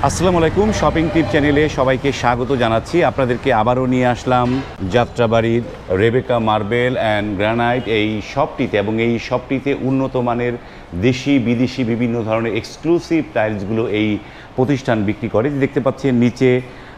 আসসালামু আলাইকুম, শপিং টিপ চ্যানেলে সবাইকে স্বাগত জানাচ্ছি। আপনাদেরকে আবারও নিয়ে আসলাম যাত্রাবাড়ির রেবেকা মার্বেল অ্যান্ড গ্রানাইট এই শপটিতে, এবং এই শপটিতে উন্নত মানের দেশি বিদেশি বিভিন্ন ধরনের এক্সক্লুসিভ টাইলসগুলো এই প্রতিষ্ঠান বিক্রি করে। দেখতে পাচ্ছেন নিচে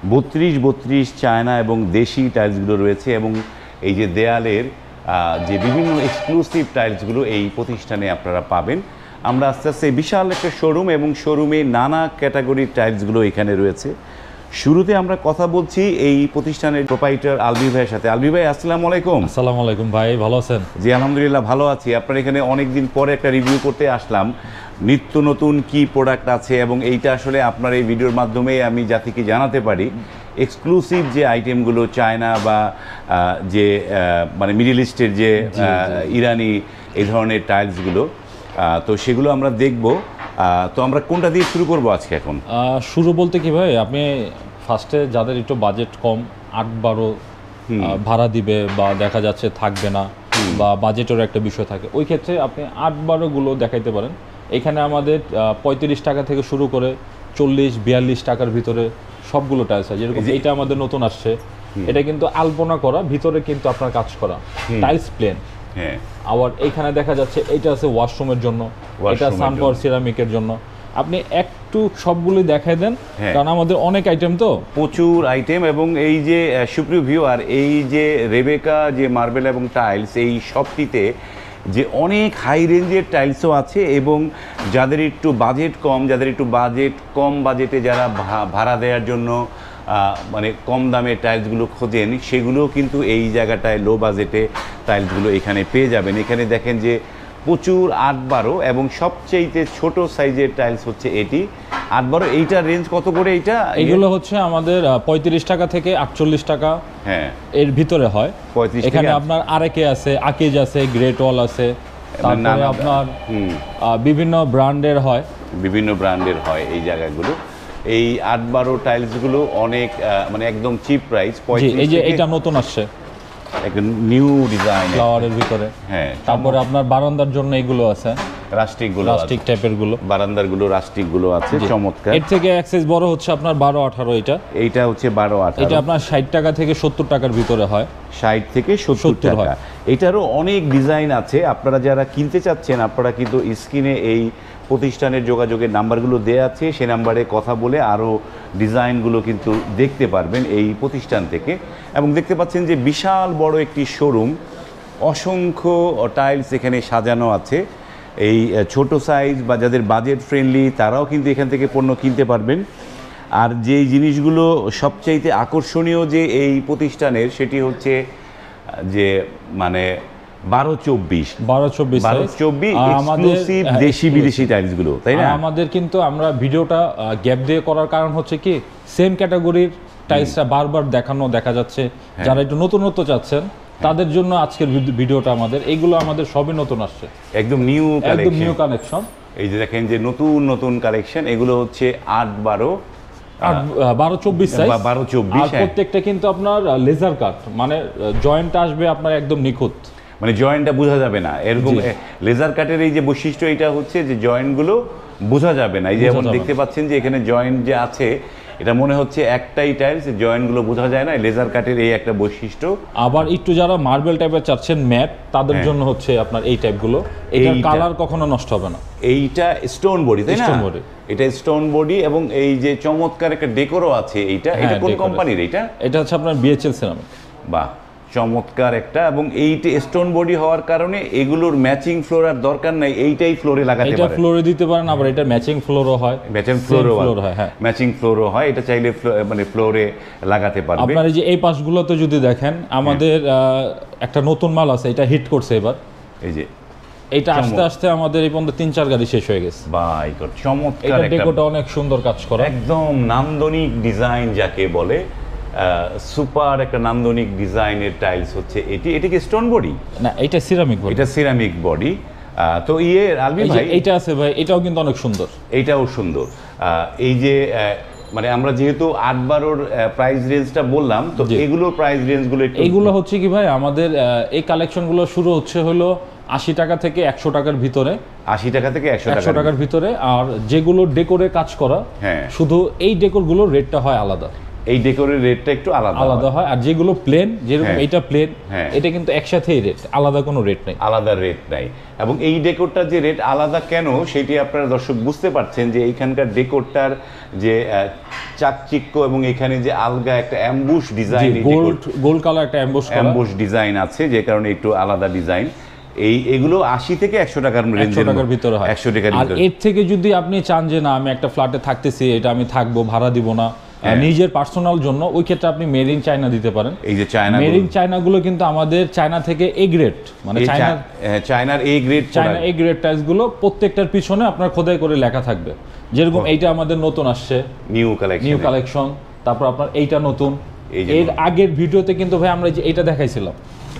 32 চায়না এবং দেশি টাইলসগুলো রয়েছে, এবং এই যে দেয়ালের যে বিভিন্ন এক্সক্লুসিভ টাইলসগুলো এই প্রতিষ্ঠানে আপনারা পাবেন। আমরা আস্তে আস্তে বিশাল একটা শোরুম, এবং শোরুমে নানা ক্যাটাগরির টাইলসগুলো এখানে রয়েছে। শুরুতে আমরা কথা বলছি এই প্রতিষ্ঠানের প্রোপাইটার আলবি ভাইয়ের সাথে। আলবি ভাই, আসসালামু আলাইকুম। আসসালামু আলাইকুম ভাই, ভালো আছেন? জি আলহামদুলিল্লাহ ভালো আছি। আপনার এখানে অনেক দিন পরে একটা রিভিউ করতে আসলাম, নিত্য নতুন কি প্রোডাক্ট আছে, এবং এইটা আসলে আপনার এই ভিডিওর মাধ্যমে আমি জাতিকে জানাতে পারি এক্সক্লুসিভ যে আইটেমগুলো চায়না বা যে মানে মিডল ইস্টের যে ইরানি এই ধরনের টাইলসগুলো, তো সেগুলো আমরা দেখব। তো আমরা কোনটা দিয়ে শুরু করব আজকে? এখন শুরু বলতে কি ভাই, আপনি ফার্স্টে যাদের একটু বাজেট কম, 8-12 ভাড়া দিবে বা দেখা যাচ্ছে থাকবে না, বা বাজেটের একটা বিষয় থাকে, ওই ক্ষেত্রে আপনি 8-12 দেখাইতে পারেন। এখানে আমাদের 35 টাকা থেকে শুরু করে 40-42 টাকার ভিতরে সবগুলো টাইলস আছে। যেরকম এটা আমাদের নতুন আসছে, এটা কিন্তু আলপনা করা, ভিতরে কিন্তু আপনার কাজ করা, টাইলস প্লেন। আবার এইখানে দেখা যাচ্ছে এটা আছে ওয়াশরুমের জন্য, এটা সানপাওয়ার সিরামিকের জন্য। আপনি একটু সবগুলো দেখাই দেন, কারণ আমাদের অনেক আইটেম, তো প্রচুর আইটেম। এবং এই যে সুপ্রিয় ভিউয়ার, এই যে রেবেকা যে মার্বেল এবং টাইলস এই শপটিতে যে অনেক হাই রেঞ্জের টাইলসও আছে, এবং যাদের একটু বাজেট কম বাজেটে যারা ভাড়া দেওয়ার জন্য মানে কম দামে টাইলসগুলো খোঁজেন, সেগুলোও কিন্তু এই জায়গাটায় লো বাজেটে টাইলসগুলো এখানে পেয়ে যাবেন। এখানে দেখেন যে প্রচুর 8-12, এবং সবচেয়ে ছোট সাইজের টাইলস হচ্ছে এটি 8-12। এইটার রেঞ্জ কত করে? এইগুলো হচ্ছে আমাদের 35 টাকা থেকে 48 টাকা এর ভিতরে হয়। এখানে আপনার আরেকে আছে, আকিজ আছে, গ্রেট ওয়াল আছে, তারপরে আপনার বিভিন্ন ব্র্যান্ডের হয় এই জায়গাগুলো। এই 8-12 টাইলসগুলো অনেক মানে একদম চিপ প্রাইস। এই যে এটা নতুন আসছে, একটা নিউ ডিজাইন ফ্লাওয়ারের ভিতরে। তারপরে আপনার বারান্দার জন্য এগুলো আছে, রাস্টিক টাইপের গুলো, বারান্দার গুলো রাস্টিক গুলো আছে, চমৎকার। এর থেকে এক সাইজ বড় হচ্ছে আপনার 12-18। এইটা হচ্ছে 12-18। এটা আপনার 60 টাকা থেকে 70 টাকার ভিতরে হয়। 60 থেকে 70 টাকা। এটারও অনেক ডিজাইন আছে। আপনারা যারা কিনতে চাচ্ছেন, আপনারা কিন্তু স্ক্রিনে এই প্রতিষ্ঠানের যোগাযোগের নাম্বারগুলো দেওয়া আছে, সে নাম্বারে কথা বলে আরও ডিজাইনগুলো কিন্তু দেখতে পারবেন এই প্রতিষ্ঠান থেকে। এবং দেখতে পাচ্ছেন যে বিশাল বড় একটি শোরুম, অসংখ্য টাইলস এখানে সাজানো আছে। এই ছোট সাইজ বা যাদের বাজেট ফ্রেন্ডলি তারাও কিন্তু এখান থেকে পণ্য কিনতে পারবেন। আর যেই জিনিসগুলো সবচাইতে আকর্ষণীয় যে এই প্রতিষ্ঠানের, সেটি হচ্ছে যে মানে 12-24 এক্সক্লুসিভ দেশি বিদেশি টাইলসগুলো, তাই না? আমাদের কিন্তু আমরা ভিডিওটা গ্যাপ দিয়ে করার কারণ হচ্ছে কি, সেম ক্যাটাগরির টাইলসটা বারবার দেখা যাচ্ছে। যারা একটু নতুনত্ব চাচ্ছেন তাদের জন্য আজকের ভিডিওটা আমাদের। এইগুলো আমাদের সবই নতুন আসছে, একদম নিউ কালেকশন। এই যে দেখেন যে নতুন কালেকশন, এগুলো হচ্ছে 12-24 সাইজ, 12-24। প্রত্যেকটা কিন্তু আপনার লেজার কাট, মানে জয়েন্ট আসবে আপনার একদম নিখুঁত, মানে জয়েন্টটা বোঝা যাবে না এরকম। লেজার কাটের এই যে বৈশিষ্ট্য, এটা হচ্ছে যে জয়েন্টগুলো বোঝা যাবে না। এই যে যেমন দেখতে পাচ্ছেন যে এখানে জয়েন্ট যে আছে, এটা মনে হচ্ছে একটাই টাইলস, জয়েন্টগুলো বোঝা যায় না। লেজার কাটের এই একটা বৈশিষ্ট্য। আবার একটু যারা মার্বেল টাইপের চাচ্ছেন ম্যাট, তাদের জন্য হচ্ছে আপনার এই টাইপগুলো। এটার কালার কখনো নষ্ট হবে না। এইটা স্টোন বডি, তাই না? এটা স্টোন বডি, এবং এই যে চমৎকার একটা ডেকোরও আছে। এটা কোন কোম্পানির? এটা হচ্ছে আপনার বিএচএল সিরামিক। বাহ, চমৎকার একটা। এবং এইটা স্টোন বডি হওয়ার কারণে এগুলোর ম্যাচিং ফ্লোর আর দরকার নাই, এইটাই ফ্লোরে লাগাতে পারেন। এটা ফ্লোরে দিতে পারেন, আবার এটা ম্যাচিং ফ্লোরও হয়। ম্যাচিং ফ্লোরও হয়, এটা চাইলে মানে ফ্লোরে লাগাতে পারবেন। আপনার এই যে এই পাশগুলোতে যদি দেখেন, আমাদের একটা নতুন মাল আছে, এটা হিট করছে এবার। এই যে এটা আস্তে আস্তে আমাদের এই পর্যন্ত 3-4 গাড়ি শেষ হয়ে গেছে। বাই গড, চমৎকার একটা ডেকোটা অনেক সুন্দর কাজ করা, একদম নান্দনিক ডিজাইন যাকে বলে। সুপার একটা নান্দনিক ডিজাইনের টাইলস হচ্ছে এটি। এটা কি স্টোন বডি? না, এটা সিরামিক বডি। এটা সিরামিক বডি। তো আলবি ভাই, এইটা আছে ভাই, এটাও কিন্তু অনেক সুন্দর। এইটাও সুন্দর। এই যে মানে আমরা যেহেতু 8-12 প্রাইস রেঞ্জটা বললাম, তো এগুলোর প্রাইস রেঞ্জগুলো এগুলো হচ্ছে কি ভাই, আমাদের এই কালেকশনগুলো শুরু হচ্ছে হলো 80 টাকা থেকে 100 টাকার ভিতরে, 80 টাকা থেকে 100 100 টাকার ভিতরে। আর যেগুলো ডেকোরে কাজ করা, হ্যাঁ, শুধু এই ডেকোরগুলোর রেটটা হয় আলাদা, এই ডেকোরের রেটটা একটু আলাদা হয়। আর যেগুলো প্লেন, যেরকম হ্যাঁ, এটা প্লেন, হ্যাঁ, এটা কিন্তু একসাথেই রেট, আলাদা কোনো রেট নেই, আলাদা রেট নাই। এবং এই ডেকোরটার যে রেট আলাদা কেন সেটি আপনারা দর্শক বুঝতে পারছেন যে এইখানকার ডেকোরটার যে চাকচিক্য এবং এখানে যে আলগা একটা অ্যাম্বুশ ডিজাইন, গোল্ড কালার একটা অ্যাম্বুশ ডিজাইন আছে, যে কারণে একটু আলাদা ডিজাইন। এগুলো 80 থেকে 100 টাকার রেঞ্জের ভিতরে হয়। 100 টাকার আর ভিতরে। এর থেকে যদি আপনি চান যে না আমি একটা ফ্ল্যাটে থাকতেছি, এটা আমি থাকবো, ভাড়া দিব না, নিজের পার্সোনাল জন্য, ওই ক্ষেত্রে আপনি মেড ইন চায়না দিতে পারেন। এই যে চায়না, মেড ইন চায়না গুলো কিন্তু আমাদের চায়না থেকে এ গ্রেড, মানে চায়নার A grade, China A grade tiles গুলো প্রত্যেকটার পিছনে আপনার খোদাই করে লেখা থাকবে। যেরকম এইটা আমাদের নতুন আসছে, নিউ কালেকশন। তারপর আপনার এইটা নতুন। এর আগের ভিডিওতে কিন্তু ভাই আমরা যে এইটা দেখাইছিলাম,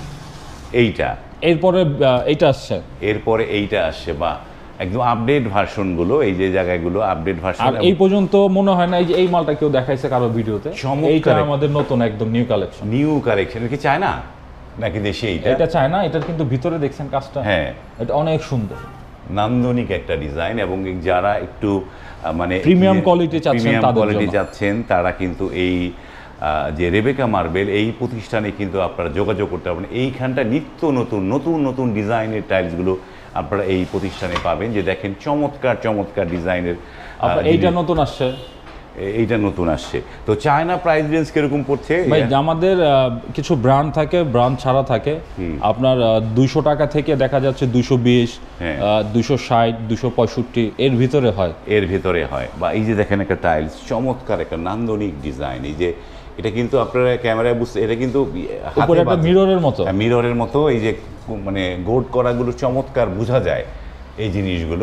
এইটা, এরপরে এইটা আসছে, এরপরে এইটা আসছে। বা একদম আপডেট ভার্সন গুলো, এই যে জায়গাগুলো আপডেট ভার্সন। আর এই পর্যন্ত মনে হয় না এই যে এই মালটা কেউ দেখাইছে কারো ভিডিওতে। এইটা আমাদের নতুন একদম নিউ কালেকশন। কি চায়না নাকি দেশি? এটা চায়না। এটার কিন্তু ভিতরে দেখছেন কাজটা, হ্যাঁ, এটা অনেক সুন্দর, নান্দনিক একটা ডিজাইন। এবং যারা একটু মানে প্রিমিয়াম কোয়ালিটি চাচ্ছেন তারা কিন্তু এই যে রেবেকা মার্বেল এই প্রতিষ্ঠানে কিন্তু আপনারা যোগাযোগ করতে পারবেন। এইখানটা নিত্য নতুন ডিজাইনের টাইলসগুলো আপনারা এই প্রতিষ্ঠানে পাবেন। যে দেখেন চমৎকার ডিজাইনের। এইটা নতুন আসছে, এইটা নতুন আসছে। তো চায়না প্রাইস রেঞ্জ কিরকম পড়ছে? ভাই আমাদের কিছু ব্র্যান্ড থাকে, ব্র্যান্ড ছাড়া থাকে। আপনার 200 টাকা থেকে দেখা যাচ্ছে 220, 260, 265 এর ভিতরে হয়। বা এই যে দেখেন একটা টাইলস, চমৎকার একটা নান্দনিক ডিজাইন। এই যে এটা কিন্তু আপনারা ক্যামেরায় বুঝতে, এটা কিন্তু উপরে একটা মিররের মতো এই যে মানে গোড করাগুলো চমৎকার বোঝা যায় এই জিনিসগুলো।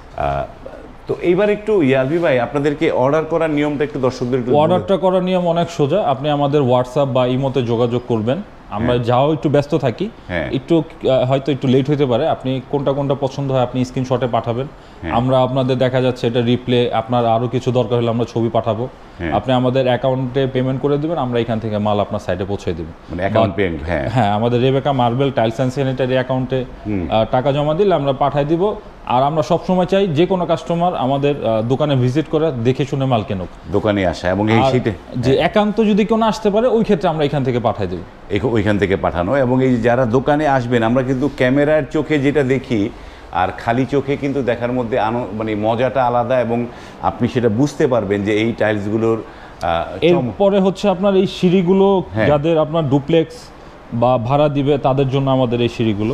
তো এইবার একটু ইয়ালভি ভাই, আপনাদেরকে অর্ডার করার নিয়মটা একটু দর্শকদের একটু। অর্ডারটা করার নিয়ম অনেক সোজা। আপনি আমাদের হোয়াটসঅ্যাপ বা ইমোতে যোগাযোগ করবেন। আমরা যাও একটু ব্যস্ত থাকি, একটু হয়তো একটু লেট হতে পারে। আপনি কোনটা পছন্দ হয় আপনি স্ক্রিনশটে পাঠাবেন। আমরা আপনাদের দেখা যাচ্ছে এটা রিপ্লে, আপনার আরো কিছু দরকার হলে আমরা ছবি পাঠাবো। আপনি আমাদের অ্যাকাউন্টে পেমেন্ট করে দিবেন, আমরা এখান থেকে মাল আপনার সাইটে পৌঁছে দিব। মানে অ্যাকাউন্ট পেমেন্ট? হ্যাঁ, আমাদের Rebecca marble tiles and sanitary অ্যাকাউন্টে টাকা জমা দিলে আমরা পাঠিয়ে দিব। আর আমরা সবসময় চাই যে কোনো কাস্টমার আমাদের দোকানে ভিজিট করে দেখে শুনে মাল কেনুক, দোকানে আসা। এবং এই শীতে যে একান্ত যদি কেউ আসতে পারে ওই ক্ষেত্রে আমরা এখান থেকে পাঠিয়ে দেব, ওইখান থেকে পাঠানো। এবং এই যারা দোকানে আসবেন, আমরা কিন্তু ক্যামেরার চোখে যেটা দেখি আর খালি চোখে কিন্তু দেখার মধ্যে মানে মজাটা আলাদা। এবং আপনি সেটা বুঝতে পারবেন যে এই টাইলসগুলোর। এরপরে হচ্ছে আপনার এই সিঁড়িগুলো, যাদের আপনার ডুপ্লেক্স বা ভাড়া দিবে তাদের জন্য আমাদের এই সিঁড়িগুলো,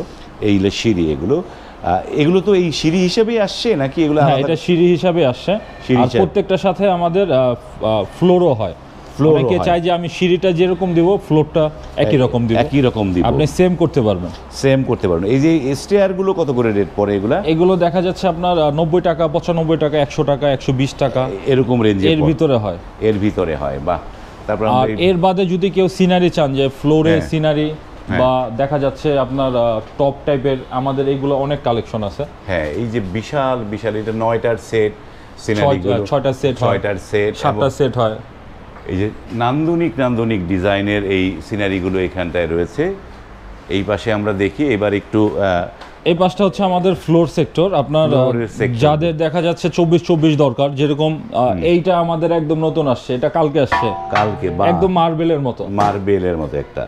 এগুলো তো এই সিঁড়ি হিসেবেই আসছে নাকি? এগুলো এটা সিঁড়ি হিসাবে আসছে। আর প্রত্যেকটার সাথে আমাদের ফ্লোরও হয়। অনেকে চাই যে আমি সিঁড়িটা যেরকম দিব ফ্লোরটা একই রকম দিব, আপনি সেম করতে পারবেন। এই যে স্টেয়ারগুলো কত করে রেট পড়ে? এগুলো দেখা যাচ্ছে আপনার 90 টাকা, 95 টাকা, 100 টাকা, 120 টাকা এরকম রেঞ্জে এর ভিতরে হয়। বাহ। তারপর এর বাদে যদি কেউ সিনারি চান, যে ফ্লোরে সিনারি বা দেখা যাচ্ছে আপনার টপ টাইপের, আমাদের এইগুলো অনেক কালেকশন আছে। হ্যাঁ, এই যে বিশাল এটা 9টার সেট সিনারিগুলো, 6টার সেট, 7টার সেট হয়। এই যে নান্দনিক ডিজাইনের এই সিনারিগুলো এখানটায় রয়েছে। এই পাশে আমরা দেখি এবার একটু। এই পাশটা হচ্ছে আমাদের ফ্লোর সেক্টর। আপনার যাদের দেখা যাচ্ছে 24 দরকার, যেরকম এইটা আমাদের একদম নতুন আসছে, এটা কালকে আসছে, একদম মার্বেলের মতো একটা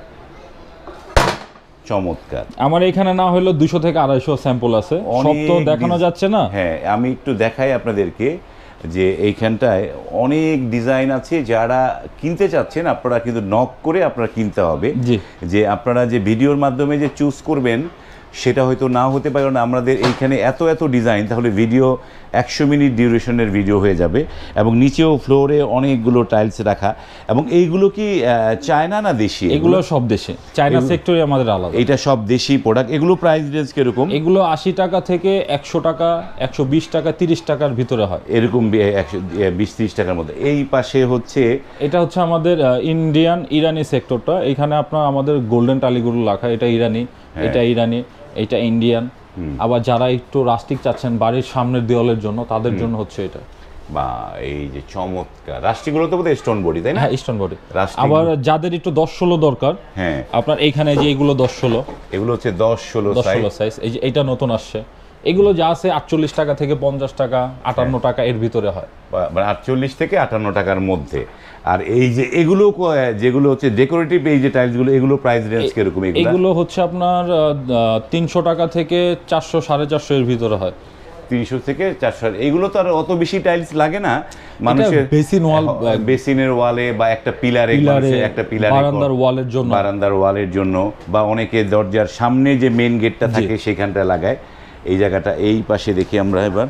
চমৎকার। আমার এখানে না হলো 200 থেকে 250 স্যাম্পল আছে, সব তো দেখানো যাচ্ছে না। হ্যাঁ, আমি একটু দেখাই আপনাদেরকে যে এইখানটায় অনেক ডিজাইন আছে। যারা কিনতে চাচ্ছেন আপনারা কিন্তু নক করে আপনারা কিনতে হবে। যে আপনারা যে ভিডিওর মাধ্যমে যে চুজ করবেন সেটা হয়তো না হতে পারে, না আমাদের এইখানে এত ডিজাইন, তাহলে ভিডিও 100 মিনিট ডিউরেশনের ভিডিও হয়ে যাবে। এবং নিচেও ফ্লোরে অনেকগুলো টাইলস রাখা। এবং এইগুলো কি চায়না না দেশি? এগুলো সব দেশি, চায়না সেক্টরে আমাদের আলাদা। এটা সব দেশি প্রোডাক্ট। এগুলো প্রাইস রেঞ্জ কিরকম? এগুলো 80 টাকা থেকে 100 টাকা, 120 টাকা, 30 টাকার ভিতরে হয়, এরকম 20-30 টাকার মধ্যে। এই পাশে হচ্ছে, এটা হচ্ছে আমাদের ইরানি সেক্টরটা। এখানে আপনার আমাদের গোল্ডেন টালিগুলো লেখা, এটা ইরানি, এটা ইন্ডিয়ান। আবার যারা একটু রাস্টিক চাচ্ছেন বাড়ির সামনের দেওয়ালের জন্য, তাদের জন্য হচ্ছে এটা। বা এই যে চমৎকার, রাষ্ট্রগুলো তো বোধহয় স্টোন বডি, তাই না? হ্যাঁ, স্টোন বডি। রাষ্ট্রিক- আবার যাদের একটু 10-16 দরকার, হ্যাঁ, আপনার এইখানে যে এগুলো 10-16 এগুলো হচ্ছে 10-16 সাইজ। সাইজ, এই যে এটা নতুন আসছে, এগুলো যা আছে 48 টাকা থেকে 50 টাকা 58 টাকা এর ভিতরে হয়। মানে 48 থেকে 58 টাকার মধ্যে। আর এই যে এগুলো যেগুলো হচ্ছে ডেকোরেটিভ এই যে টাইলসগুলো, এগুলো প্রাইস রেঞ্জ কিরকম? এগুলো হচ্ছে আপনার 300 টাকা থেকে 400-450 এর ভিতরে হয়। 300 থেকে 400। এইগুলো তো আর অত বেশি টাইলস লাগে না মানুষের বেসিন ওয়াল, বেসিনের ওয়ালে বা একটা পিলারে, একটা পিলারে, বারান্দার ওয়ালের জন্য, বারান্দার ওয়ালের জন্য, বা অনেকে দরজার সামনে যে মেইন গেটটা থাকে সেখানটা লাগায়। এই জায়গাটা, এই পাশে দেখি আমরা এবার,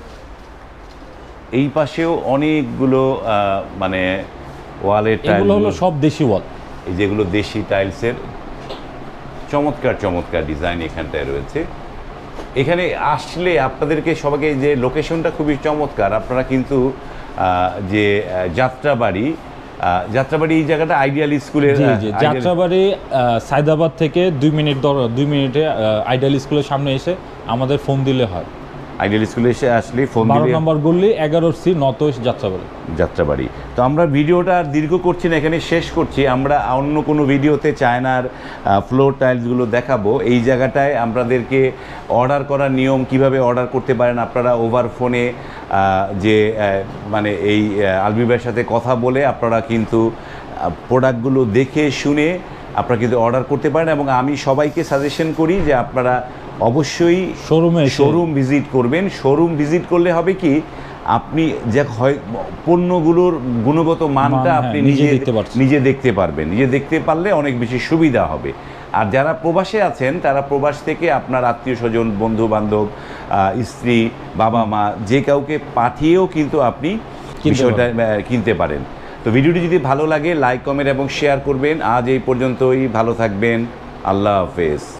এই পাশেও অনেকগুলো মানে ওয়ালের টাইল, এগুলো হলো সব দেশি ওয়াল। এই যেগুলো দেশি টাইলসের চমৎকার চমৎকার ডিজাইন এখানটায় রয়েছে। এখানে আসলে আপনাদেরকে সবাইকে, যে লোকেশনটা খুবই চমৎকার। আপনারা কিন্তু যে যাত্রাবাড়ি এই জায়গাটা আইডিয়াল স্কুলের, যাত্রাবাড়ি সায়দাবাদ থেকে 2 মিনিটে আইডিয়াল স্কুলের সামনে এসে আমাদের ফোন দিলে হয়। আইডিয়াল স্কুলে এসে আসলে ফোন 12 দিলে, নম্বর গলি 11C নর্থ ওয়েস্ট যাত্রাবাড়ি। তো আমরা ভিডিওটা আর দীর্ঘ করছি না, এখানে শেষ করছি। আমরা অন্য কোনো ভিডিওতে চায়নার ফ্লোর টাইলসগুলো দেখাবো। এই জায়গাটায় আপনাদেরকে অর্ডার করার নিয়ম, কিভাবে অর্ডার করতে পারেন আপনারা ওভার ফোনে, যে মানে এই আলবি ভাইয়ের সাথে কথা বলে আপনারা কিন্তু প্রোডাক্টগুলো দেখে শুনে আপনারা কিন্তু অর্ডার করতে পারেন। এবং আমি সবাইকে সাজেশন করি যে আপনারা অবশ্যই শোরুম ভিজিট করবেন। শোরুম ভিজিট করলে হবে কি, আপনি যে হয় পণ্যগুলোর গুণগত মানটা আপনি নিজে দেখতে পারবেন। নিজে দেখতে পারলে অনেক বেশি সুবিধা হবে। আর যারা প্রবাসে আছেন, তারা প্রবাস থেকে আপনার আত্মীয় স্বজন, বন্ধু বান্ধব, স্ত্রী, বাবা মা, যে কাউকে পাঠিয়েও কিন্তু আপনি বিষয়টা কিনতে পারেন। তো ভিডিওটি যদি ভালো লাগে লাইক, কমেন্ট এবং শেয়ার করবেন। আজ এই পর্যন্তই, ভালো থাকবেন, আল্লাহ হাফেজ।